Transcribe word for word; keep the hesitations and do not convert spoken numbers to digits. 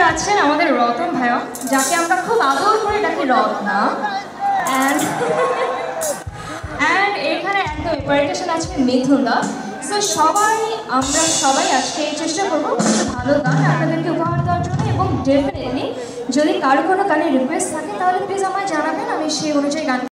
আছেন আমাদের রতন ভাইয়া, যাকে আমরা খুব আদর করে ডাকি রত্না। অ্যান্ড অ্যান্ড এখানে একদম প্যারেটেশন আছে মিথুন দা। সো সবাই আমরা সবাই আজকে চেষ্টা করবো ভালো গান আপনাদেরকে উপহার দেওয়ার জন্য, এবং ডেফিনেটলি যদি কারো কোনো গানের রিকোয়েস্ট থাকে তাহলে প্লিজ আমায় জানাবেন, আমি সেই অনুযায়ী গান